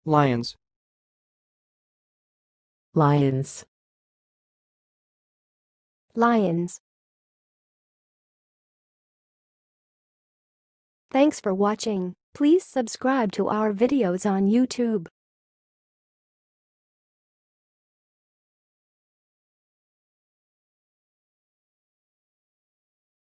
Lyons. Lyons. Lyons. Thanks for watching. Please subscribe to our videos on YouTube.